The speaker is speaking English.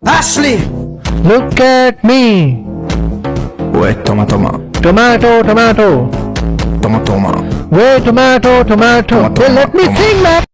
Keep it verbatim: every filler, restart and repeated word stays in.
Ashley! Look at me. Wait, toma, toma. Tomato, tomato. Toma, toma. Wait, tomato, tomato. Toma, toma, Well, let me toma. sing, man.